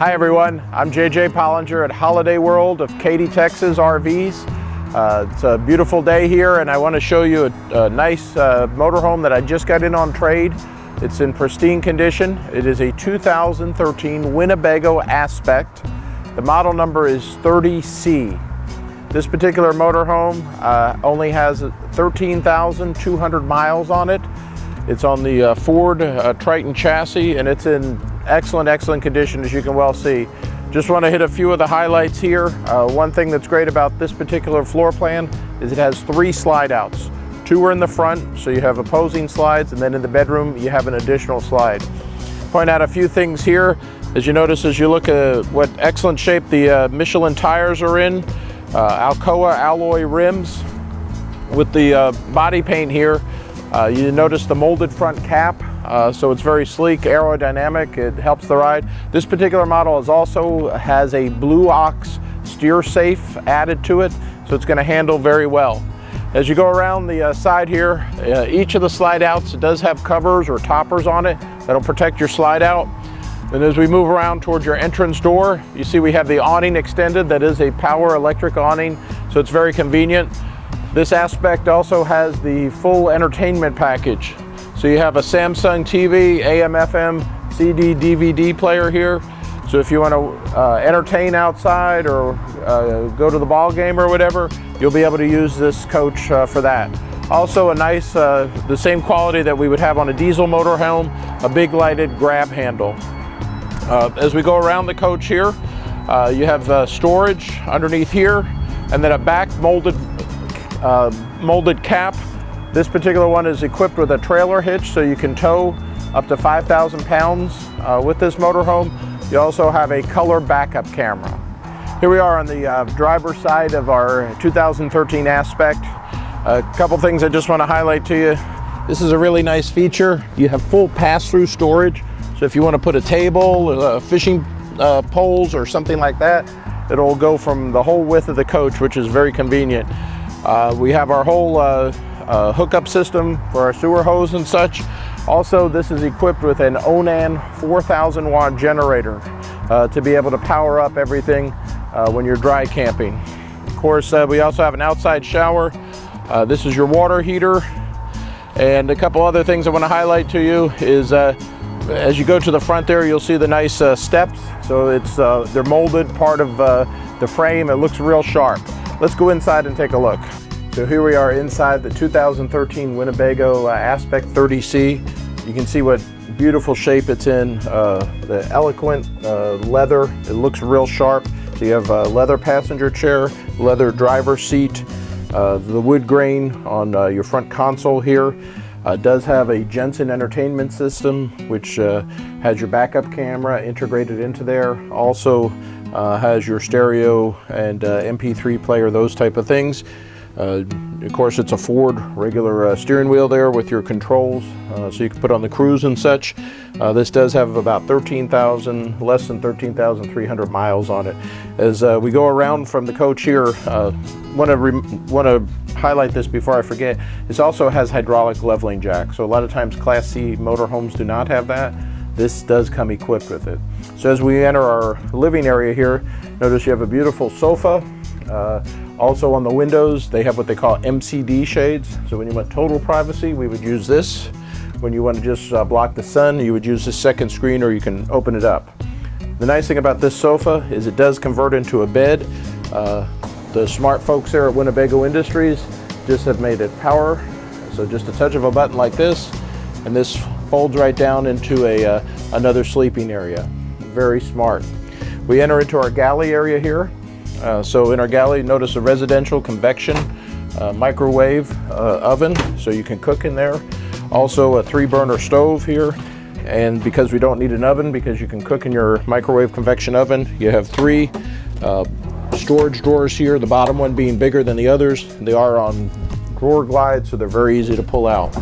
Hi everyone, I'm JJ Pollinger at Holiday World of Katy, Texas RVs. It's a beautiful day here and I want to show you a nice motorhome that I just got in on trade. It's in pristine condition. It is a 2013 Winnebago Aspect. The model number is 30C. This particular motorhome only has 13,200 miles on it. It's on the Ford Triton chassis and it's in excellent condition, as you can well see. Just want to hit a few of the highlights here. One thing that's great about this particular floor plan is it has 3 slide outs. 2 are in the front, so you have opposing slides, and then in the bedroom you have an additional slide. Point out a few things here. As you notice, as you look at what excellent shape the Michelin tires are in, Alcoa alloy rims. With the body paint here, you notice the molded front cap. So it's very sleek, aerodynamic, it helps the ride. This particular model also has a Blue Ox steer safe added to it, so it's going to handle very well. As you go around the side here, each of the slide outs does have covers or toppers on it that'll protect your slide out. And as we move around towards your entrance door, you see we have the awning extended. That is a power electric awning, so it's very convenient. This Aspect also has the full entertainment package. So you have a Samsung TV, AM, FM, CD, DVD player here. So if you want to entertain outside or go to the ball game or whatever, you'll be able to use this coach for that. Also a nice, the same quality that we would have on a diesel motorhome, a big lighted grab handle. As we go around the coach here, you have storage underneath here, and then a back molded cap. This particular one is equipped with a trailer hitch, so you can tow up to 5,000 pounds with this motorhome. You also have a color backup camera. Here we are on the driver's side of our 2013 Aspect. A couple things I just want to highlight to you. This is a really nice feature. You have full pass-through storage, so if you want to put a table, fishing poles or something like that, it'll go from the whole width of the coach, which is very convenient. We have our whole hookup system for our sewer hose and such. Also, this is equipped with an Onan 4,000 watt generator to be able to power up everything when you're dry camping. Of course, we also have an outside shower. This is your water heater. And a couple other things I want to highlight to you is as you go to the front there, you'll see the nice steps. So it's they're molded part of the frame. It looks real sharp. Let's go inside and take a look. So here we are inside the 2013 Winnebago Aspect 30C. You can see what beautiful shape it's in. The elegant leather, it looks real sharp. So you have a leather passenger chair, leather driver seat, the wood grain on your front console here. Does have a Jensen entertainment system, which has your backup camera integrated into there. Also has your stereo and MP3 player, those type of things. Of course, it's a Ford regular steering wheel there with your controls, so you can put on the cruise and such. This does have about less than 13,300 miles on it. As we go around from the coach here, want to highlight this before I forget. This also has hydraulic leveling jack, so a lot of times Class C motorhomes do not have that. This does come equipped with it. So as we enter our living area here, notice you have a beautiful sofa. Also on the windows, they have what they call MCD shades. So when you want total privacy, we would use this. When you want to just block the sun, you would use this second screen, or you can open it up. The nice thing about this sofa is it does convert into a bed. The smart folks there at Winnebago Industries just have made it power. So just a touch of a button like this, and this folds right down into another sleeping area. Very smart. We enter into our galley area here. So in our galley, notice a residential convection microwave oven, so you can cook in there. Also a 3-burner stove here, and because we don't need an oven, because you can cook in your microwave convection oven, you have 3 storage drawers here, the bottom one being bigger than the others. They are on drawer glides, so they're very easy to pull out.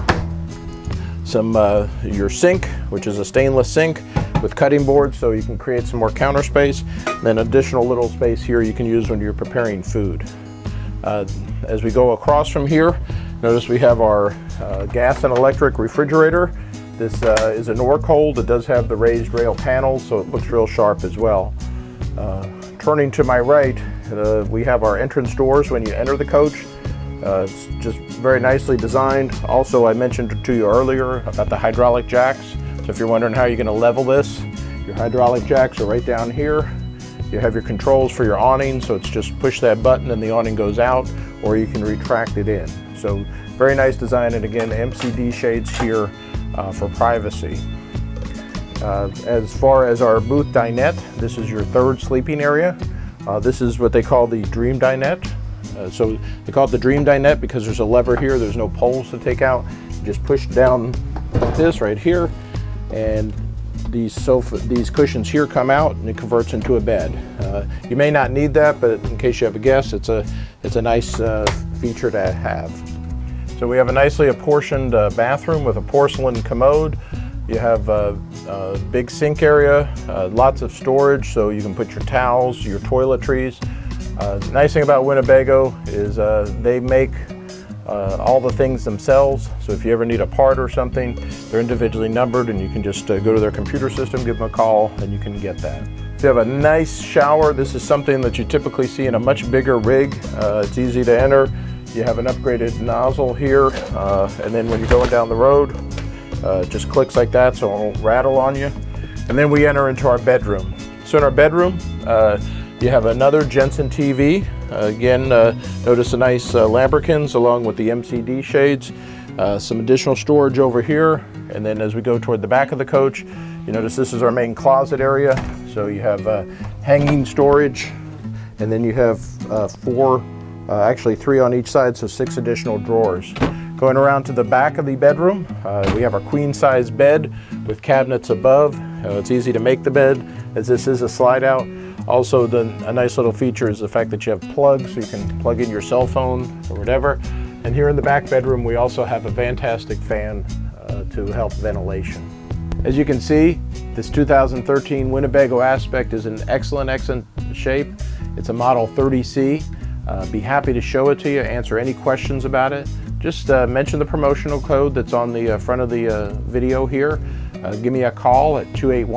Your sink, which is a stainless sink with cutting boards, so you can create some more counter space. And then additional little space here you can use when you're preparing food. As we go across from here, notice we have our gas and electric refrigerator. This is a Norcold. It does have the raised rail panels, so it looks real sharp as well. Turning to my right, we have our entrance doors when you enter the coach. It's just very nicely designed. Also, I mentioned to you earlier about the hydraulic jacks. So if you're wondering how you're going to level this, your hydraulic jacks are right down here. You have your controls for your awning, so it's just push that button and the awning goes out, or you can retract it in. So very nice design, and again, MCD shades here for privacy. As far as our booth dinette, this is your third sleeping area. This is what they call the Dream Dinette. So they call it the Dream Dinette because there's a lever here, there's no poles to take out. You just push down like this right here, and these cushions here come out and it converts into a bed. You may not need that, but in case you have a guest, it's a nice feature to have. So we have a nicely apportioned bathroom with a porcelain commode. You have a big sink area, lots of storage, so you can put your towels, your toiletries. The nice thing about Winnebago is they make all the things themselves, so if you ever need a part or something, they're individually numbered and you can just go to their computer system, give them a call, and you can get that. You have a nice shower. This is something that you typically see in a much bigger rig. It's easy to enter. You have an upgraded nozzle here, and then when you're going down the road, it just clicks like that so it won't rattle on you. And then we enter into our bedroom. So in our bedroom, you have another Jensen TV. Again, notice the nice lambrequins along with the MCD shades. Some additional storage over here. And then as we go toward the back of the coach, you notice this is our main closet area. So you have hanging storage, and then you have actually 3 on each side, so 6 additional drawers. Going around to the back of the bedroom, we have our queen size bed with cabinets above. It's easy to make the bed, as this is a slide out. Also, a nice little feature is the fact that you have plugs, so you can plug in your cell phone or whatever. And here in the back bedroom, we also have a fantastic fan to help ventilation. As you can see, this 2013 Winnebago Aspect is in excellent shape. It's a Model 30C. Be happy to show it to you, answer any questions about it. Just mention the promotional code that's on the front of the video here. Give me a call at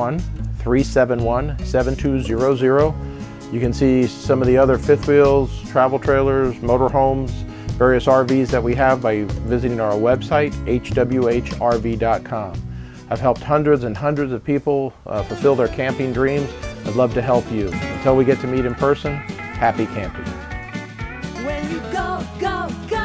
281-371-7200. You can see some of the other fifth wheels, travel trailers, motorhomes, various RVs that we have by visiting our website, hwhrv.com. I've helped hundreds and hundreds of people fulfill their camping dreams. I'd love to help you. Until we get to meet in person, happy camping. When you go, go, go.